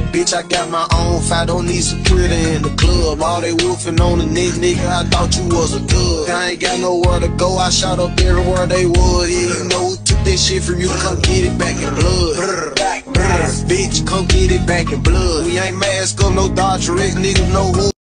Bitch, I got my own fight, don't need security in the club. All they wolfing on the neck, nigga, I thought you was a dub. I ain't got nowhere to go, I shot up everywhere they was. Yeah, you know who took that shit from you, come get it back in blood. Bitch, come get it back in blood. We ain't mask up, no Dodge Rex, niggas know who.